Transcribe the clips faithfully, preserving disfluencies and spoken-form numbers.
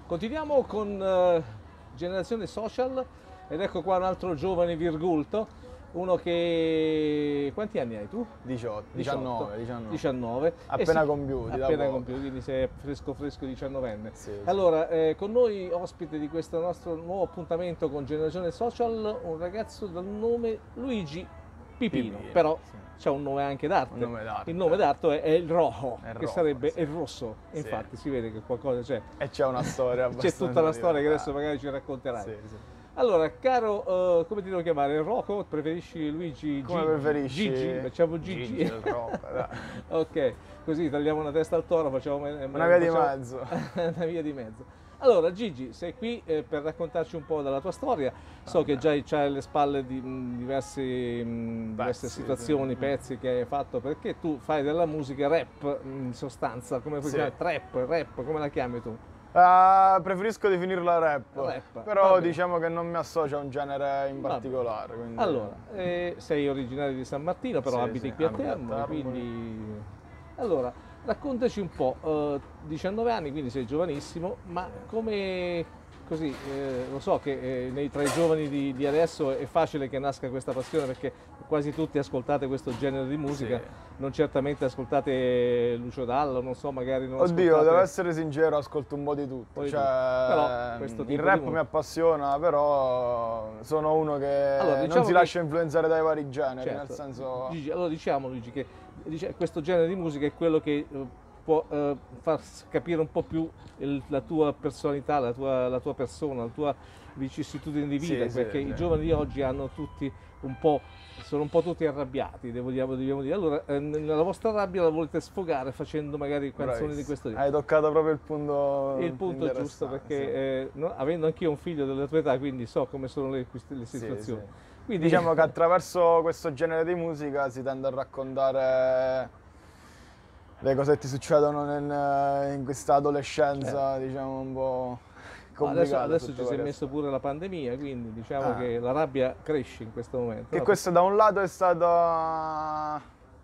Continuiamo con eh, Generazione Social ed ecco qua un altro giovane virgulto, uno che... quanti anni hai tu? diciotto, diciannove, diciannove. diciannove. Appena Eh sì, compiuti, da appena poco. compiuti, quindi sei fresco fresco diciannovenne. Sì, sì. Allora, eh, con noi ospite di questo nostro nuovo appuntamento con Generazione Social, un ragazzo dal nome Luigi Pipino, Pipino, però sì. c'è un nome anche d'arte. Un nome d'arte. Il nome d'arte è, è il rojo, È il che rojo, sarebbe sì. il rosso. Sì. Infatti si vede che qualcosa c'è. E c'è una storia abbastanza C'è tutta la storia che adesso divertente. magari ci racconterai. Sì, sì. Allora, caro, eh, come ti devo chiamare? Rocco? Preferisci Luigi? Come Gigi? preferisci? Gigi? Facciamo Gigi. Gigi, il Rocco, dai. Ok, così tagliamo una testa al toro, facciamo Una via di facciamo- mezzo. una via di mezzo. Allora, Gigi, sei qui eh, per raccontarci un po' della tua storia. So che già c'hai alle spalle di, mh, diversi, mh, diverse Pezzi, situazioni, sì. pezzi che hai fatto, perché tu fai della musica rap, in sostanza, come puoi Sì. chiamare? Trap, rap, come la chiami tu? Ah, preferisco definirla rap, Rap, va però bene. diciamo che non mi associo a un genere in Va particolare. Quindi... Allora, eh, sei originario di San Martino, però Sì, abiti sì, qui a abito a Termoli, Termoli. quindi... Allora, raccontaci un po', eh, diciannove anni, quindi sei giovanissimo, ma come... Così, eh, lo so che eh, nei, tra i giovani di, di adesso è facile che nasca questa passione perché quasi tutti ascoltate questo genere di musica, Sì. non certamente ascoltate Lucio Dalla, non so, magari non Oddio, ascoltate... devo essere sincero, ascolto un po' di tutto. po' di Cioè, tutto. Però questo tipo il di rap mu- mi appassiona, però sono uno che Allora, diciamo non si che- lascia influenzare dai vari generi, Certo. nel senso... Gigi, allora diciamo Luigi che dice- questo genere di musica è quello che eh, può eh, far s- capire un po' più il- la tua personalità, la tua, la tua persona, la tua vicissitudine di vita, Sì, sì, perché sì. i giovani di oggi hanno tutti un po', sono un po' tutti arrabbiati, devo dire, dobbiamo dire. Allora, eh, nella vostra rabbia la volete sfogare facendo magari canzoni di Bravissimo. questo tipo. Hai toccato proprio il punto Il punto è giusto interessante, perché sì. eh, no- avendo anch'io un figlio della tua età, quindi so come sono le, queste- le Sì, situazioni. sì. Quindi, Diciamo che attraverso questo genere di musica si tende a raccontare le cose che ti succedono nel- in questa adolescenza, diciamo un po' No, adesso, complicata. adesso sotto ci si è vari messo pure la pandemia, quindi diciamo Ah. che la rabbia cresce in questo momento. Che no? questo da un lato è stata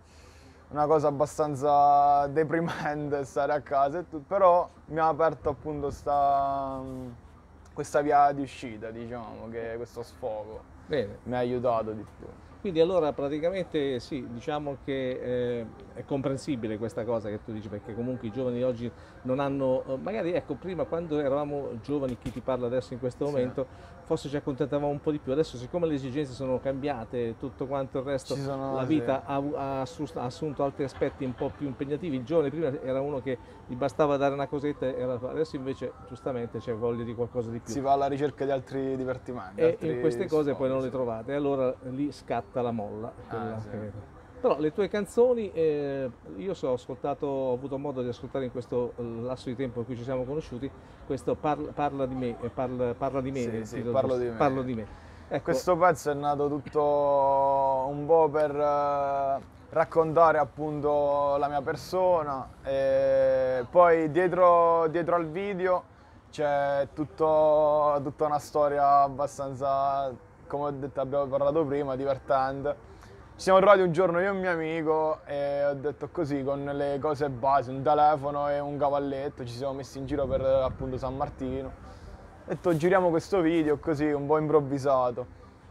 una cosa abbastanza deprimente stare a casa e tutto, però mi ha aperto appunto sta, questa via di uscita, diciamo, che questo sfogo Bene, mi ha aiutato di più. quindi allora praticamente sì, diciamo che eh, è comprensibile questa cosa che tu dici, perché comunque i giovani di oggi non hanno, eh, magari ecco prima quando eravamo giovani, chi ti parla adesso in questo Sì. momento, forse ci accontentavamo un po' di più, adesso siccome le esigenze sono cambiate, tutto quanto il resto, Ci sono- la vita ha, ha assu- ha assunto altri aspetti un po' più impegnativi, il giovane prima era uno che gli bastava dare una cosetta, e era- adesso invece giustamente c'è voglia di qualcosa di più. Si va alla ricerca di altri divertimenti. E altri in queste cose poi non le sfogi, sì. trovate, e allora lì scatta la molla. quella Ah, sì. che- Però le tue canzoni, eh, io so, ho ascoltato, ho avuto modo di ascoltare in questo eh, lasso di tempo in cui ci siamo conosciuti, questo Parla, parla di me, eh, parla, parla di me, Sì, nel sì, titolo Parlo giusto, di me. Parlo di me. Ecco, Questo pezzo è nato tutto un po' per eh, raccontare appunto la mia persona e poi dietro, dietro al video c'è tutto- tutta una storia abbastanza, come ho detto, abbiamo parlato prima, divertente. Ci siamo trovati un giorno io e un mio amico e ho detto così, con le cose base, un telefono e un cavalletto, ci siamo messi in giro per appunto San Martino. Ho detto giriamo questo video così, un po' improvvisato.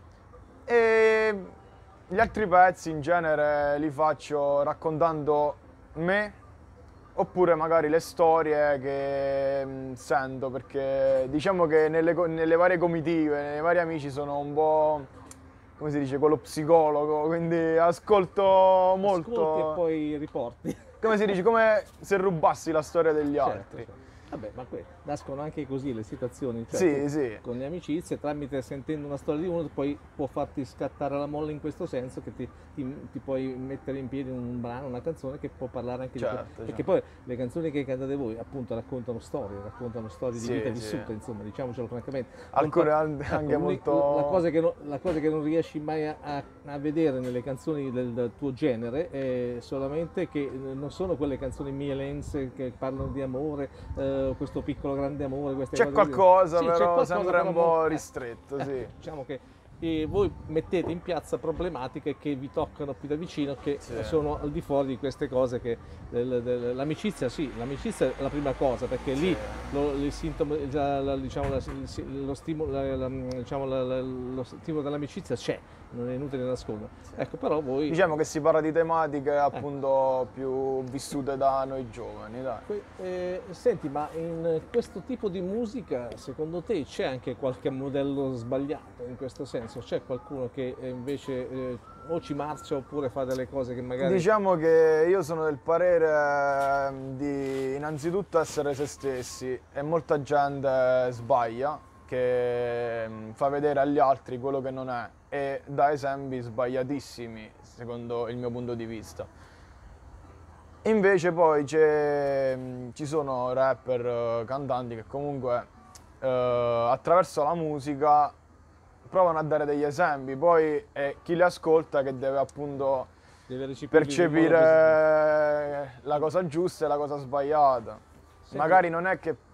E gli altri pezzi in genere li faccio raccontando me, oppure magari le storie che mh, sento, perché diciamo che nelle, co- nelle varie comitive, nei vari amici sono un po', come si dice, quello psicologo, quindi ascolto molto, ascolti e poi riporti. come si dice, come se rubassi la storia degli Certo, altri. certo. Vabbè, ma que- nascono anche così le situazioni, cioè Sì, tu sì. con le amicizie, tramite sentendo una storia di uno, poi può farti scattare la molla in questo senso che ti, ti- ti puoi mettere in piedi un brano, una canzone che può parlare anche Certo, di te. Perché certo. poi le canzoni che cantate voi appunto raccontano storie, raccontano storie di Sì, vita sì. vissuta, insomma, diciamocelo francamente. Alcune Non an- ecco, anche l'uni- molto- La cosa che, no- la cosa che non riesci mai a, a- a vedere nelle canzoni del, del tuo genere è solamente che eh, non sono quelle canzoni mielense che parlano di amore, eh, questo piccolo grande amore, queste C'è cose così. qualcosa, Sì, c'è però qualcosa, sempre però un mo- po' eh, ristretto, eh, sì. diciamo che e voi mettete in piazza problematiche che vi toccano più da vicino, che Sì. sono al di fuori di queste cose che del- del- l'amicizia, sì, l'amicizia è la prima cosa, perché lì lo, il sintomo, la- la- diciamo, la- il- lo stimolo, la- la- diciamo, la- la- lo stimolo dell'amicizia c'è, non è inutile nascondere. Ecco, però voi... Diciamo che si parla di tematiche appunto più vissute da noi giovani, dai. Que- eh, senti, ma in questo tipo di musica, secondo te c'è anche qualche modello sbagliato in questo senso? C'è qualcuno che eh, invece eh, o ci marcia oppure fa delle cose che magari... Diciamo che io sono del parere ehm, di innanzitutto essere se stessi e molta gente sbaglia, che mm, fa vedere agli altri quello che non è e dà esempi sbagliatissimi secondo il mio punto di vista. Invece poi c'è, mm, ci sono rapper, eh, cantanti che comunque eh, attraverso la musica provano a dare degli esempi, poi è chi li ascolta che deve appunto deve recepirli in modo positivo. percepire la cosa giusta e la cosa sbagliata. Senti- Magari non è che,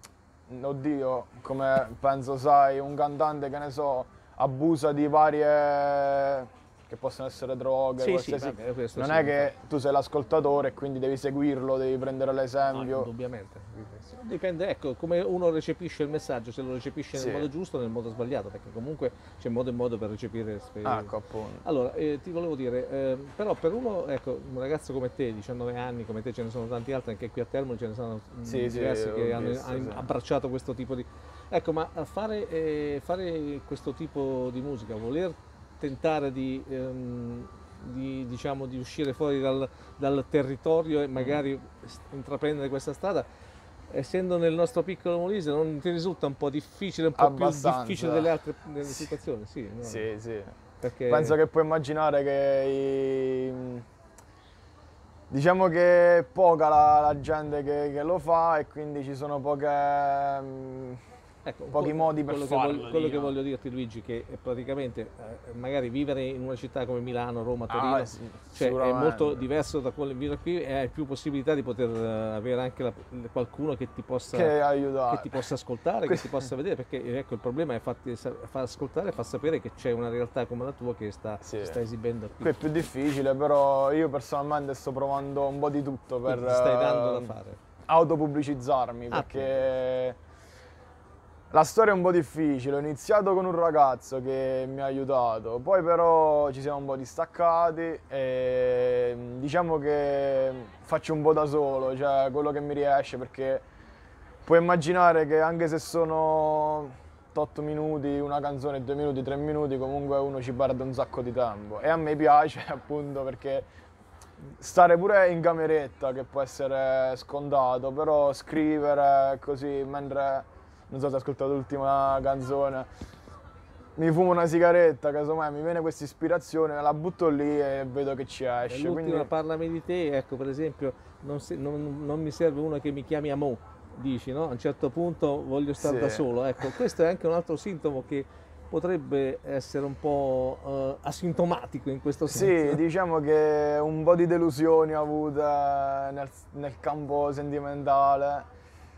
oddio, come penso sai, un cantante che ne so, abusa di varie che possono essere droghe, Sì, sì, qualsiasi. vabbè, questo non sì, è che infatti. tu sei l'ascoltatore e quindi devi seguirlo, devi prendere No, l'esempio. indubbiamente. Dipende, ecco, come uno recepisce il messaggio, se lo recepisce Sì. nel modo giusto o nel modo sbagliato, perché comunque c'è modo e modo per recepire spe- Ecco, appunto. Allora, eh, ti volevo dire, eh, però per uno, ecco, un ragazzo come te, diciannove anni, come te ce ne sono tanti altri, anche qui a Termoli ce ne sono mm, Sì, sì, diversi ho che hanno, visto, hanno sì. abbracciato questo tipo di... Ecco, ma a fare, eh, fare questo tipo di musica, voler tentare di, ehm, di, diciamo, di uscire fuori dal, dal territorio e magari s- intraprendere questa strada, essendo nel nostro piccolo Molise, non ti risulta un po' difficile, un po' Abbastanza. più difficile delle altre delle situazioni? Sì, no? Sì, sì. Perché... Penso che puoi immaginare che i- diciamo che è poca la, la gente che, che lo fa e quindi ci sono poche, mm, Ecco, un pochi po' modi per quello che farlo. voglio, quello che diciamo. voglio dirti, Luigi, che è praticamente eh, magari vivere in una città come Milano, Roma, Torino, Ah, sì, cioè, è sicuramente. molto diverso da quello che vivo qui e hai più possibilità di poter eh, avere anche la- qualcuno che ti possa, Che aiuta. che ti possa ascoltare, che ti possa vedere, perché eh, ecco, il problema è farti, sa- far ascoltare e far sapere che c'è una realtà come la tua che sta, Sì. si sta esibendo qui. Qui è più difficile, però io personalmente sto provando un po' di tutto per Quindi ti stai dando da eh, fare. autopubblicizzarmi, Ah, perché la storia è un po' difficile. Ho iniziato con un ragazzo che mi ha aiutato, poi però ci siamo un po' distaccati e diciamo che faccio un po' da solo, cioè quello che mi riesce, perché puoi immaginare che anche se sono otto minuti, una canzone, due minuti, tre minuti, comunque uno ci perde un sacco di tempo e a me piace appunto perché stare pure in cameretta, che può essere scontato, però scrivere così mentre, non so se hai ascoltato l'ultima canzone, mi fumo una sigaretta, casomai mi viene questa ispirazione, la butto lì e vedo che ci E esce. l'ultima, Quindi parlami di te, ecco, per esempio, non, se- non- non mi serve uno che mi chiami Amo, dici, no? A un certo punto voglio stare Sì. da solo, ecco, questo è anche un altro sintomo che potrebbe essere un po' eh, asintomatico in questo senso. sì, diciamo che un po' di delusioni ho avute nel, nel campo sentimentale.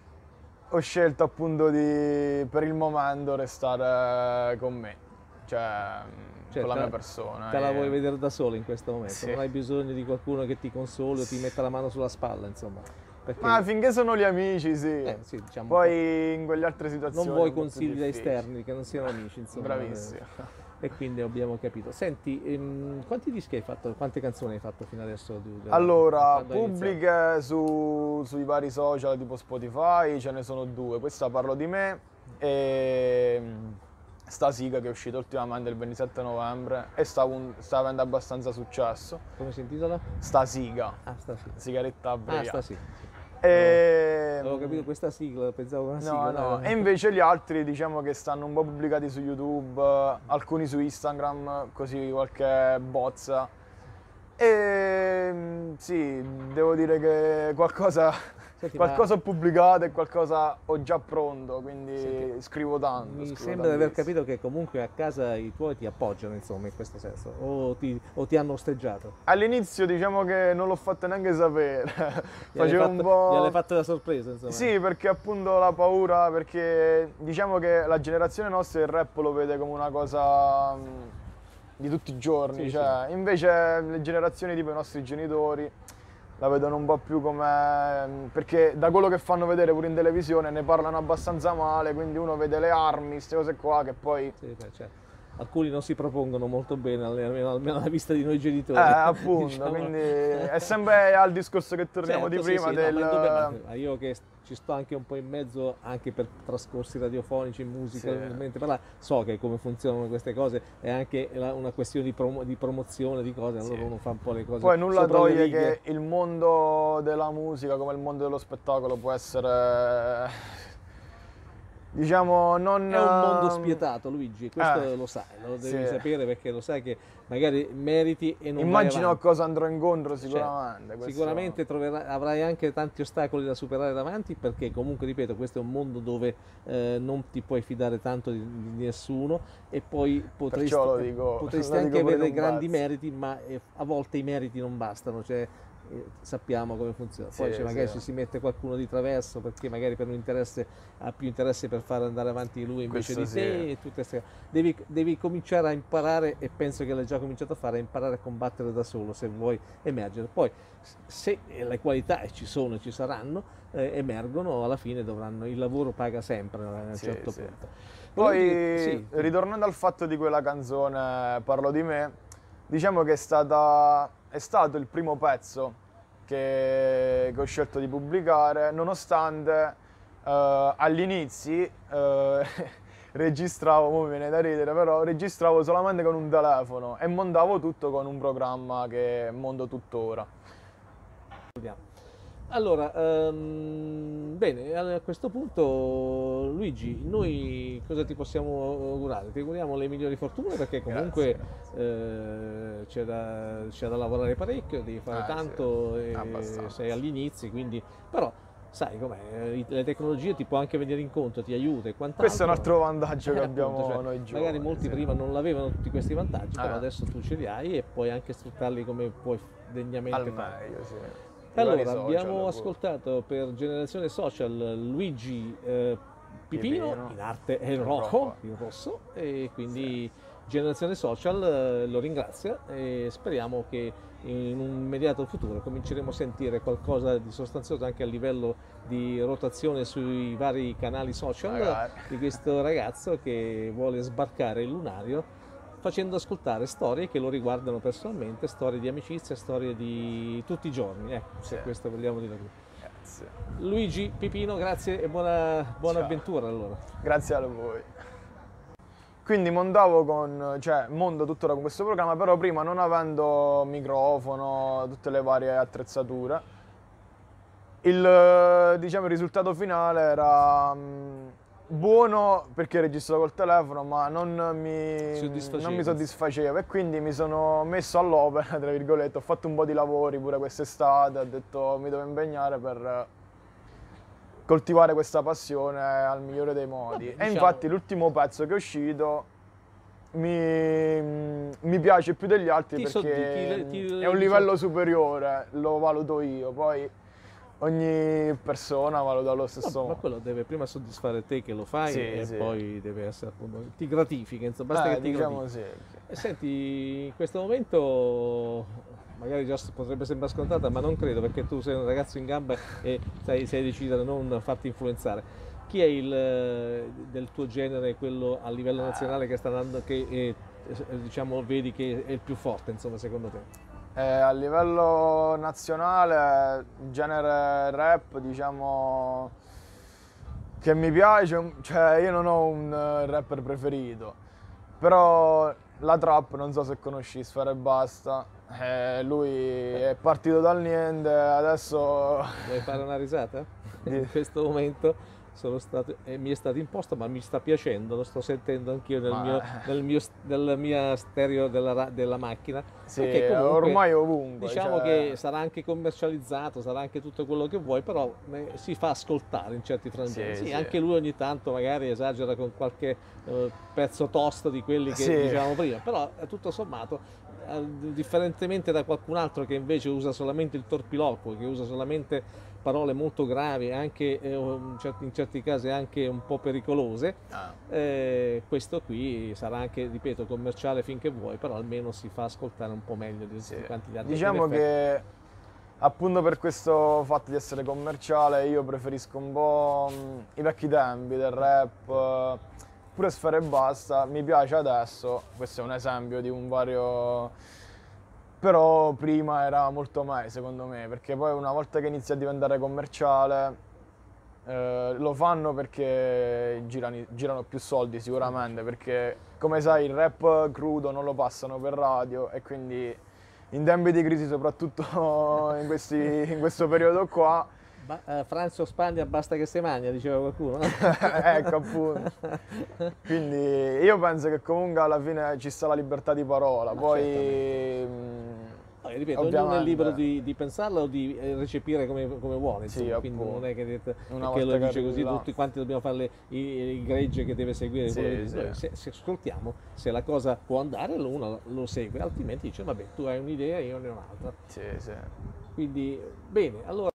Ho scelto appunto di, per il momento, restare con me, cioè, Cioè, con la te- mia persona. Te la e- vuoi vedere da solo in questo momento, Sì. non hai bisogno di qualcuno che ti consoli o ti metta la mano sulla spalla, insomma. Perché Ma finché sono gli amici, sì. eh, sì, diciamo un Poi in quelle altre situazioni. non vuoi un po' più consigli da difficili. esterni che non siano amici, insomma. Bravissimo. eh, E quindi abbiamo capito. Senti, ehm, quanti dischi hai fatto? Quante canzoni hai fatto fino adesso? di- da- Allora, quando hai iniziato? pubbliche su- sui vari social tipo Spotify ce ne sono due. Questa parlo di me e mm, sta Siga che è uscita ultimamente il ventisette novembre e sta, un- sta avendo abbastanza successo. Come si intitola? Sta Siga, Ah, sta sì. sigaretta Ah, abbreviata. sta sì. sì. E... Avevo capito questa sigla, pensavo una No, sigla. no, eh. e invece gli altri diciamo che stanno un po' pubblicati su YouTube, eh, alcuni su Instagram, così qualche bozza. E mm, sì, devo dire che qualcosa Senti, qualcosa ma... ho pubblicato e qualcosa ho già pronto, quindi Senti, scrivo tanto. mi scrivo sembra di aver tantissimo. capito che comunque a casa i tuoi ti appoggiano, insomma, in questo senso, o ti, o ti hanno osteggiato. All'inizio diciamo che non l'ho fatto neanche sapere, Gliel'hai facevo un fatto, gliel'hai po'... fatto la sorpresa, insomma. Sì, perché appunto la paura, perché diciamo che la generazione nostra il rap lo vede come una cosa mh, di tutti i giorni, Sì, cioè invece le generazioni tipo i nostri genitori la vedono un po' più come... perché da quello che fanno vedere pure in televisione ne parlano abbastanza male, quindi uno vede le armi, queste cose qua che poi... Sì, beh, certo. Alcuni non si propongono molto bene, almeno, almeno alla vista di noi genitori. Eh, appunto, diciamo. quindi è sempre al discorso che torniamo Certo, di sì, prima sì, no, del... ma indubbiamente, ma io che ci sto anche un po' in mezzo, anche per trascorsi radiofonici, musica, Sì. mentre parla, so che come funzionano queste cose, è anche la- una questione di, promo- di promozione di cose, allora uno fa un po' le cose Poi nulla sopra le toglie righe. che il mondo della musica, come il mondo dello spettacolo, può essere, diciamo, non... È un mondo ehm, spietato, Luigi, questo eh, lo sai, lo sì. devi sapere perché lo sai che magari meriti e non vai Immagino a avanti. cosa andrò incontro Certo, sicuramente. questo- sicuramente troverai- avrai anche tanti ostacoli da superare davanti perché comunque, ripeto, questo è un mondo dove eh, non ti puoi fidare tanto di, di nessuno e poi potresti, Perciò lo eh, dico- potresti lo anche dico pure avere in un grandi pezzo. meriti, ma eh, a volte i meriti non bastano, cioè eh, sappiamo come funziona. Poi Sì, cioè, magari sì. ci si mette qualcuno di traverso perché magari per un interesse ha più interesse per far andare avanti lui invece Questo di te sì. e tutte queste devi, devi cominciare a imparare, e penso che l'hai già cominciato a fare, a imparare a combattere da solo se vuoi emergere. Poi se le qualità, e ci sono e ci saranno, eh, emergono, alla fine dovranno, il lavoro paga sempre a un Sì, certo sì. punto. Poi, Volevo dire- sì, ritornando al fatto di quella canzone, Parlo di me, diciamo che è, stata, è stato il primo pezzo che, che ho scelto di pubblicare, nonostante eh, agli inizi eh, registravo, mo mi viene da ridere, però registravo solamente con un telefono e montavo tutto con un programma che monto tuttora. vediamo. Allora, ehm, bene, a questo punto Luigi, noi cosa ti possiamo augurare? Ti auguriamo le migliori fortune perché comunque eh, c'è da, c'è da lavorare parecchio, devi fare Eh, sì, tanto, e abbastanza. sei agli inizi, quindi però sai com'è, eh, le tecnologie ti può anche venire incontro, ti aiuta e quant'altro. Questo è un altro vantaggio che Eh, abbiamo appunto, cioè, noi giovani. magari molti sì. prima non avevano tutti questi vantaggi, però Eh. adesso tu ce li hai e puoi anche sfruttarli come puoi degnamente Al fare. meglio, sì. I Allora, vari social, abbiamo pure. ascoltato per Generazione Social Luigi eh, Pipino, Pipino. in arte è il Il rojo, rojo. il rosso, e quindi Generazione Social eh, lo ringrazia e speriamo che in un immediato futuro cominceremo a sentire qualcosa di sostanzioso anche a livello di rotazione sui vari canali social Magari. di questo ragazzo che vuole sbarcare il lunario facendo ascoltare storie che lo riguardano personalmente, storie di amicizia, storie di tutti i giorni, ecco, se Sì. questo vogliamo dire così. Grazie. Luigi Pipino, grazie e buona, buona Ciao. avventura allora. Grazie a voi. Quindi montavo con, cioè monto tuttora con questo programma, però prima non avendo microfono, tutte le varie attrezzature, il, diciamo, il risultato finale era mm, buono perché registravo col telefono, ma non mi, Soddisfaceva. non mi soddisfaceva e quindi mi sono messo all'opera, tra virgolette, ho fatto un po' di lavori pure quest'estate, ho detto mi devo impegnare per coltivare questa passione al migliore dei modi. Vabbè, E diciamo- infatti l'ultimo pezzo che è uscito mi, mi piace più degli altri Ti perché soddi- ti- ti- è un diciamo- livello superiore, lo valuto io, poi ogni persona valuta allo stesso Vabbè, ma modo. quello deve prima soddisfare te che lo fai Sì, e sì. poi deve essere appunto, ti gratifica, insomma, basta Eh, che ti diciamo gratifichi. sì. E senti, in questo momento magari già potrebbe sembrare scontata, ma non credo perché tu sei un ragazzo in gamba e sai, sei deciso a non farti influenzare. Chi è il eh, del tuo genere, quello a livello nazionale che sta andando, che eh, diciamo vedi che è il più forte, insomma, secondo te? Eh, a livello nazionale, il genere rap, diciamo che mi piace, cioè io non ho un eh, rapper preferito, però la trap, non so se conosci Sfera e Basta, eh, lui è partito dal niente, adesso Vuoi fare una risata? Di- In questo momento sono stato, eh, mi è stato imposto, ma mi sta piacendo, lo sto sentendo anch'io nel Ma- mio, nel mio, nella mia stereo della, ra- della macchina. Sì, Perché comunque, ormai ovunque. diciamo cioè- che sarà anche commercializzato, sarà anche tutto quello che vuoi, però eh, si fa ascoltare in certi frangenti. Sì, Sì, sì. anche lui ogni tanto magari esagera con qualche eh, pezzo tosto di quelli che Sì. dicevamo prima, però eh, tutto sommato, eh, differentemente da qualcun altro che invece usa solamente il torpiloquo, che usa solamente parole molto gravi, anche eh, in certi, in certi casi anche un po' pericolose, Ah. eh, questo qui sarà anche, ripeto, commerciale finché vuoi, però almeno si fa ascoltare un po' meglio di Sì. tutti quanti gli altri. Diciamo In effetti, che appunto per questo fatto di essere commerciale io preferisco un po' mh, i vecchi tempi del rap, eh, pure Sfera Ebbasta, mi piace adesso, questo è un esempio di un vario... Però prima era molto meglio secondo me, perché poi una volta che inizia a diventare commerciale eh, lo fanno perché girano, girano più soldi sicuramente, perché come sai il rap crudo non lo passano per radio e quindi in tempi di crisi, soprattutto in, questi, in questo periodo qua, ba- eh, Francia o Spagna basta che se mangia, diceva qualcuno. ecco appunto. Quindi io penso che comunque alla fine ci sta la libertà di parola, Ma poi mh, Poi, ripeto, ognuno è ovviamente- libero di, di pensarla o di eh, recepire come, come vuole, Sì, insomma, quindi appunto. non è che dite- Una perché lo volta che dice così, arrivi là. tutti quanti dobbiamo fare le- i- il gregge che deve seguire Sì, quello che sì. noi, se, se ascoltiamo, se la cosa può andare, lo- uno lo segue, altrimenti dice vabbè, tu hai un'idea, io ne ho un'altra. sì, sì. Quindi, bene, allora